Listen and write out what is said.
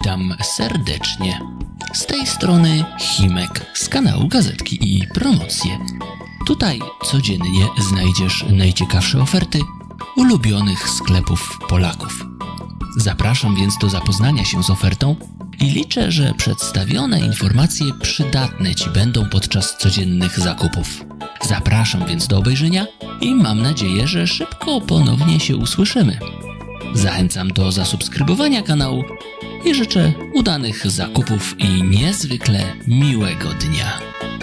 Witam serdecznie. Z tej strony Himek z kanału Gazetki i Promocje. Tutaj codziennie znajdziesz najciekawsze oferty ulubionych sklepów Polaków. Zapraszam więc do zapoznania się z ofertą i liczę, że przedstawione informacje przydatne Ci będą podczas codziennych zakupów. Zapraszam więc do obejrzenia i mam nadzieję, że szybko ponownie się usłyszymy. Zachęcam do zasubskrybowania kanału i życzę udanych zakupów i niezwykle miłego dnia.